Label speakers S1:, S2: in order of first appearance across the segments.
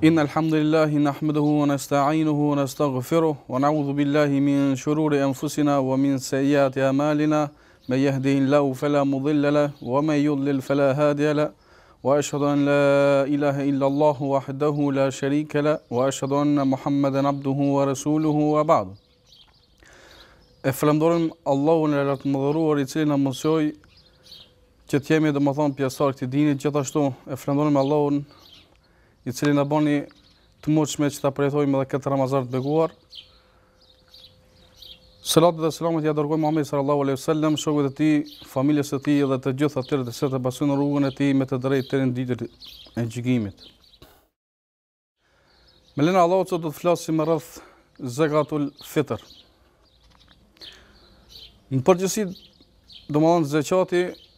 S1: إن الحمد لله نحمده ونستعينه ونستغفره ونعوذ بالله من شرور أنفسنا ومن سيئات أعمالنا من يهده الله فلا مضل له ومن يضلل فلا هادي له وأشهد أن لا إله إلا الله وحده لا شريك له وأشهد أن محمدا عبده ورسوله وبعد. E falenderojmë Allahun e lartëmadhëruar I cili na mësoi që të jemi domethënë pjesëtar këtij dini, gjithashtu e falenderojmë Allahun I cili na bani të mundshme që ta përjetojmë edhe këtë Ramazan të beguar. Salat dhe selamet ja dërgoj Muhamedit sallallahu alaihi wasallam, shokëve të tij, familjes së tij dhe të gjithë atyre që të pasojnë rrugën e tij me të drejtë deri në ditën e gjykimit. Me lenë Allahut sot do të flasim rreth zakatul fitr. Në përgjithësi, domethënë zakati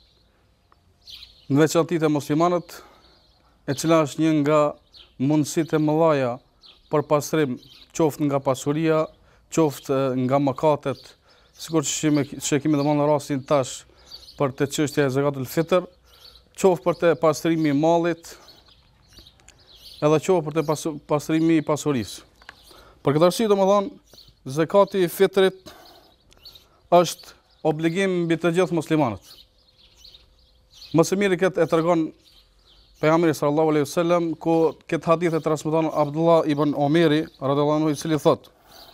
S1: në veçantë e muslimanët, e cila është një nga mundësitë e mëdha për pastrim, qoftë nga pasuria, qoftë nga mëkatet, sikur që kemi domethënë rastin tash për të çështja e zakatul fitr, qoftë për të pastrimi I mallit, edhe qoftë për të pastrimi I pasurisë. Për këtë arsye domethënë zakati I fitrit është obligim mbi të gjithë muslimanët. Më së miri këtë e tregon pejgamberi sallallahu alaihi wasallam, ku këtë hadith e transmeton Abdullah ibn Omeri radhiyallahu anhu, I cili thot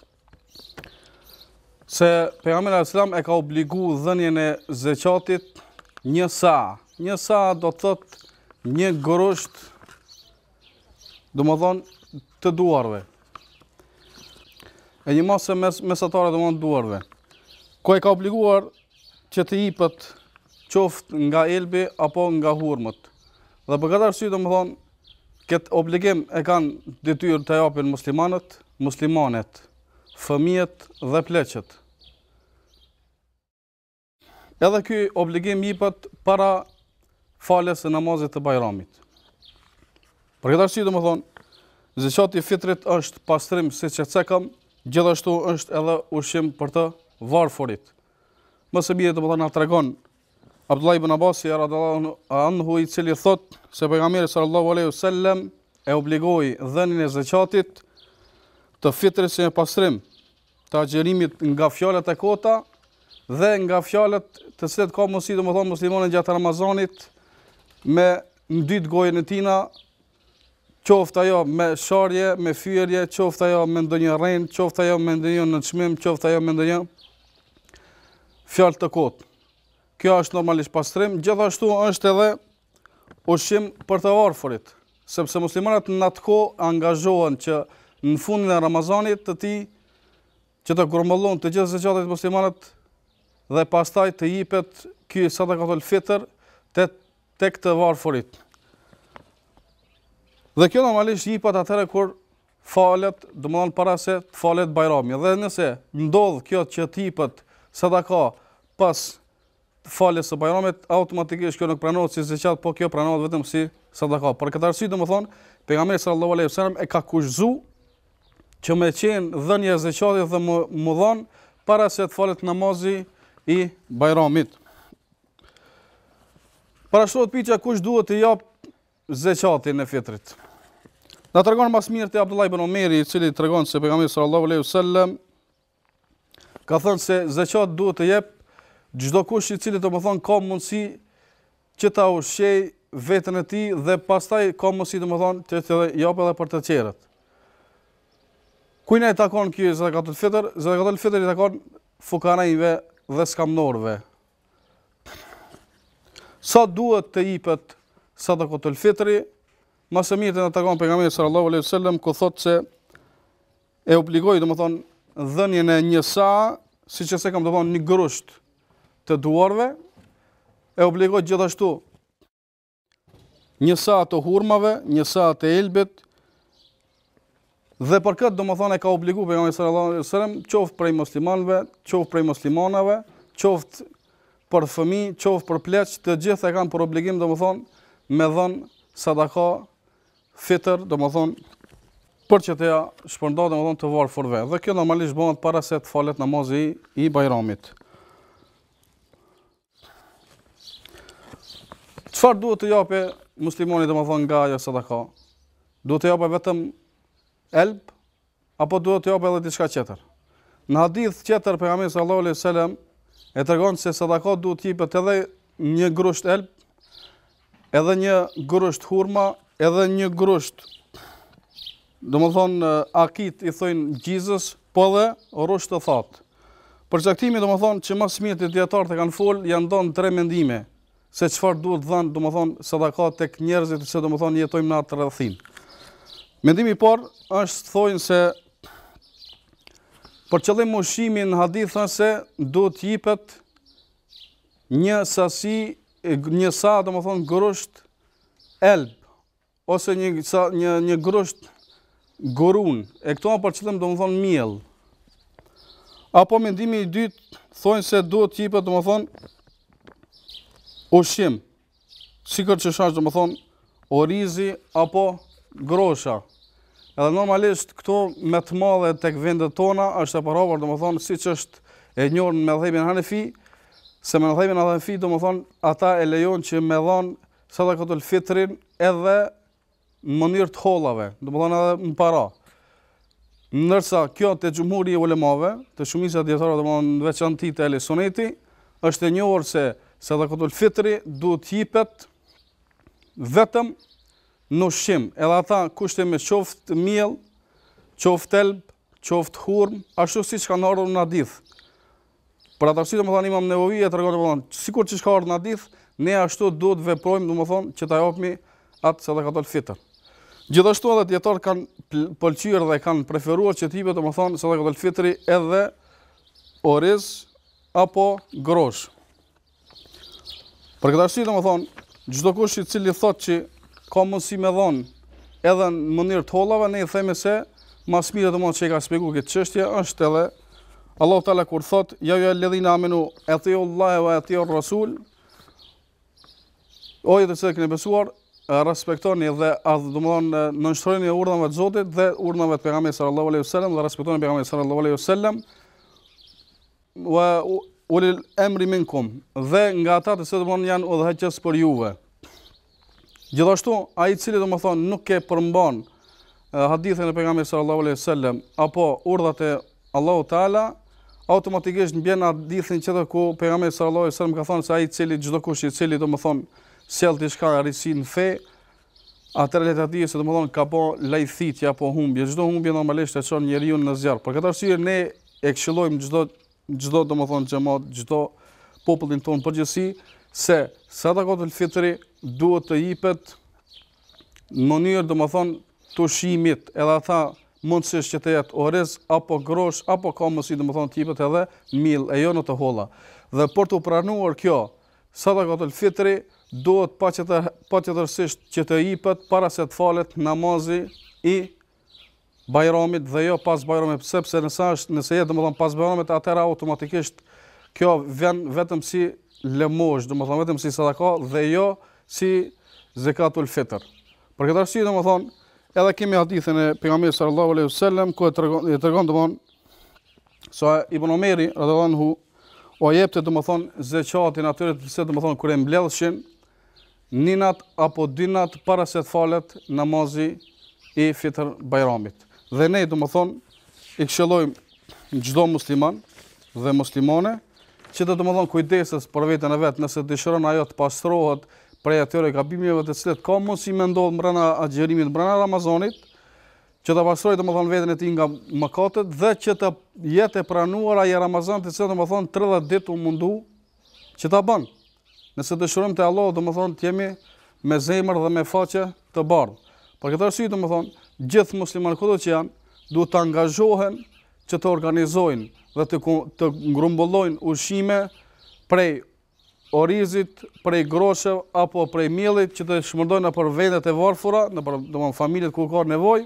S1: se pejgamberi sallallahu alaihi wasallam e ka obligu dhënien e zakatit një sa. Një sa do të thot një grosht, domethënë të duarve. E një masë mesatare domethënë duarve. Ku e ka obliguar që të jipet qoftë nga elbi apo nga hurmët. Dhe për këtë arsye domethënë këtë obligim e kanë detyrë të japin muslimanët, muslimanet, fëmijët dhe pleqët. Edhe ky obligim jepet para faljes së namazit të Bajramit. Për këtë arsye domethënë zakati I fitrit është pastrim siç e cekëm, gjithashtu është edhe ushqim për të varfurit. Më së miri domethënë na tregon Abdullah ibn Abbas radhiyallahu anhu, I cili thot se pejgamberi sallallahu alaihi wasallam e obligoi dhënien e zakatit të fitrit si pastrim të agjerimit nga fjalët e kota dhe nga fjalët të cilat ka mundësi domethënë muslimanët gjatë Ramazanit me ndyt gojën e tina, qoftë ajo me sharje, me fyerje, qoftë ajo me ndonjë rrenë, qoftë ajo me ndonjë nënçmim, qoftë ajo me ndonjë fjalë të kotë. Kjo është normalisht pastrim, gjithashtu është edhe ushqim për të varfurit, sepse muslimanët në atë kohë angazhohen që në fundin e Ramazanit të tij që të grumbullon të gjithë zakatit muslimanët dhe pastaj të jepet ky sadakatul fitr tek të varfurit. Dhe kjo normalisht jepet atëherë kur falet, domethënë para se të falet Bajrami. Dhe nëse ndodh kjo që të jepet sadaka pas faljes së Bajramit, automatikisht kjo nuk pranohet si zakat, po kjo pranohet vetëm si sadaka. Për këtë arsye domethënë pejgamberi sallallahu alaihi wasallam e ka kushzuar që me qenë dhënia e zakatit dhe më dhon para se të falet namazi I Bajramit. Parashtrohet pyetja kush duhet të jap zakatin e fitrit. Na tregon më së miri te Abdullah ibn Omeri, I cili tregon se pejgamberi sallallahu alaihi wasallam ka thënë se zakat duhet të jep çdo kush I cili domethënë ka mundësi që ta ushqej veten e tij dhe pastaj ka mundësi domethënë të jap edhe për të tjerët. Kujt I takon ky zakatul fitr? Zakatul fitr I takon fukaraive dhe skamnorëve. Sa duhet të jepet sadakatul fitri? Më së miri na takon pejgamberi sallallahu alaihi wasallam, ku thotë se e obligoi domethënë dhënien e një sa, siç e kam domethënë një grusht të duarve, e obligoi gjithashtu një sa të hurmave, një sa të elbit, dhe për këtë domethënë e ka obliguar pejgamberi sallallahu alaihi wasallam qoftë prej muslimanëve, qoftë prej muslimanave, qoftë për fëmijë, qoftë për pleq, të gjithë e kanë për obligim domethënë me dhën sadaka fitr, domethënë për që të ja shpërndajë domethënë të varfërve. Dhe kjo normalisht bëhet para se të falet namazi I Bajramit. Çfarë duhet të japë muslimani domethënë nga ajo sadaka? duhet të japë vetëm elb, apo duhet të japë edhe diçka tjetër. Në hadith tjetër pejgamberi sallallahu alaihi wasallam e tregon se sadaka duhet të jepet edhe një grusht elb, edhe një grusht hurma, edhe një grusht, domethënë akit i thojnë gjizës, po edhe rusht të thatë. Përcaktimi domethënë që më së miri dietarët e kanë fol, janë dhënë 3 mendime se çfarë duhet dhënë domethënë sadaka tek njerëzit që domethënë jetojmë në atë rrethin. Mendimi i parë është thojnë se për qëllim ushqimi në hadith thënë se duhet të jepet një sasi, një sa domethënë grusht elb ose një grusht gurun, e këto për qëllim domethënë miell. Apo mendimi i dytë thonë se duhet të jepet domethënë ushqim, sikur që shash domethënë orizi apo grosha. Edhe normalisht këto me të madhe tek vendet tona është e paravar domethënë siç është e njohur me dhëbin Hanefi, se me dhëbin Hanefi domethënë ata e lejojnë që me dhon sadakatul fitrin edhe në mënyrë të hollave, domethënë edhe në para. Ndërsa kjo te xhumhuri i ulemave, te shumica e dietarëve domethënë në veçantë te Suneti, është e njohur se sadakatul fitri duhet të jepet vetëm në ushqim, edhe ata kushte me qoftë miell, qoftë elb, qoftë hurm, ashtu siç kanë ardhur në hadith. Për atë arsye domethënë Imam Nevavi e tregon domethënë, sikur që ka ardhur në hadith, ne ashtu duhet veprojmë domethënë që ta japmi atë sadakatul fitr. Gjithashtu edhe dietarët kanë pëlqyer dhe kanë preferuar që të jepet domethënë sadakatul fitri edhe oriz apo grosh. Për këtë arsye domethënë, çdo kush i cili thotë që ka mundësi me dhon edhe në mënyrë të hollave, ne i themi se mas mire domethënë që i ka shpjeguar këtë çështje është edhe Allahu Teala kur thotë ja ju alladhina amanu atiu Allah wa atiu Rasul, o ju të cilët keni besuar, respektoni dhe domethënë nënshtrojeni urdhave të Zotit dhe urdhave të pejgamberit sallallahu alaihi wasallam dhe respektoni pejgamberin sallallahu alaihi wasallam wa ulil emri minkum, dhe nga ata të cilët domethënë janë udhëheqës për juve. Gjithashtu, ai i cili domethënë nuk e përmban hadithin e pejgamberit sallallahu alaihi wasallam apo urdhat e Allahu Teala, automatikisht mbien hadithin tjetër ku pejgamberi sallallahu alaihi wasallam ka thënë se ai i cili çdo kush i cili domethënë sjell diçka risi në fe, atëherë le të di se domethënë ka po lajthitje apo humbje. Çdo humbje normalisht e çon njeriu në zjarr. Për këtë arsye ne e këshillojmë çdo domethënë xhamat, çdo popullin ton përgjithësi se sadakatul fitri duhet të jepet në mënyrë domethënë të ushqimit, edhe ata mundësisht që të jetë oriz apo grosh apo ka mundësi domethënë të jepet edhe miell e jo në të holla. Dhe për të pranuar kjo sadakatul fitri duhet patjetërsisht që të jepet para se të falet namazi i Bajramit dhe jo pas Bajramit, sepse nëse jetë domethënë pas Bajramit, atëherë automatikisht kjo vjen vetëm si lëmosh, domethënë vetëm si sadaka dhe jo si zakatul fitr. Për këtë arsye domethënë edhe kemi hadithin e pejgamberit sallallahu alaihi wasallam ku e tregon domethënë sa Ibn Omeri radhiyallahu anhu o jepte domethënë zakatin atyre të cilët domethënë kur e mbledhshin ninat apo dynat para se të falet namazi i fitr Bajramit. Dhe ne domethënë i këshillojmë çdo musliman dhe muslimane që të domethënë kujdeses për veten e vet, nëse dëshiron ajo të pastrohet prej atyre gabimeve të cilët ka mundësi me ndodh brenda agjërimit, brenda Ramazanit, që të pastrojë domethënë veten e tij nga mëkatet dhe që të jetë e pranuar ai Ramazan të cilët domethënë 30 ditë u mundu që ta bën. Nëse dëshirojmë te Allahu domethënë të jemi me zemër dhe me faqe të bardhë. Për këtë arsye domethënë gjithë muslimanët kudo që janë duhet të angazhohen që të organizojnë dhe të ngrumbëllojnë ushqime prej orizit, prej groshëv apo prej miellit që të shmërdojnë nëpër vendet e varfura, nëpër domethënë familjet ku ka nevojë,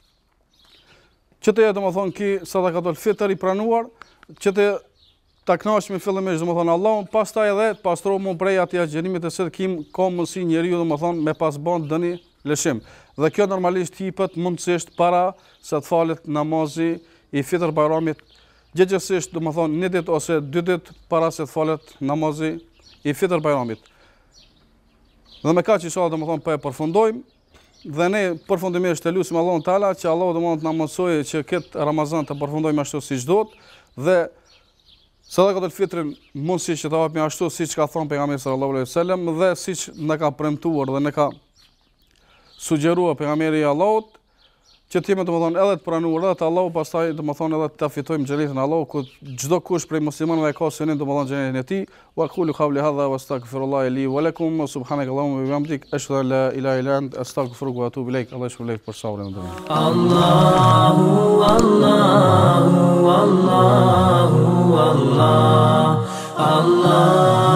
S1: që të jetë domethënë ki sadakatul fitr i pranuar, që të ta kënaqemi fillimisht domethënë Allahun, pastaj edhe të pastrohemi prej atij agjërimit të cilët ka mundësi njeriu domethënë me pas bën dëni lëshim. Dhe kjo normalisht hipet mundësisht para se të falet namazi i fitr Bajramit, gjithsesi domethënë 1 ditë ose 2 ditë para se të falet namazi i fitr Bajramit. Dhe me kaq inshallah domethënë po e përfundojmë dhe ne përfundimisht e lutim Allahun Teala që Allahu domosdoshmë na mësojë që këtë Ramazan të përfundojmë ashtu siç duhet dhe sadakatul fitrin mundësi që ta hapim ashtu siç ka thënë pejgamberi sallallahu alaihi wasallam dhe siç na ka premtuar dhe na ka sugjeruar pejgamberi i Allahut që të jemi domethënë edhe të pranuar edhe të Allahu, pastaj domethënë edhe të fitojmë xhenetin e Allahut, ku çdo kush prej muslimanëve ka synin domethënë xhenetin e tij. Wa aqulu qawli hadha wastaghfirullaha li wa lakum wa subhanaka allahumma wa bihamdik ashhadu an la ilaha illa anta astaghfiruka wa atubu ilaik. Allah shpëlej për sabrin e ndërmjet.
S2: Allahu Allahu Allahu Allah Allah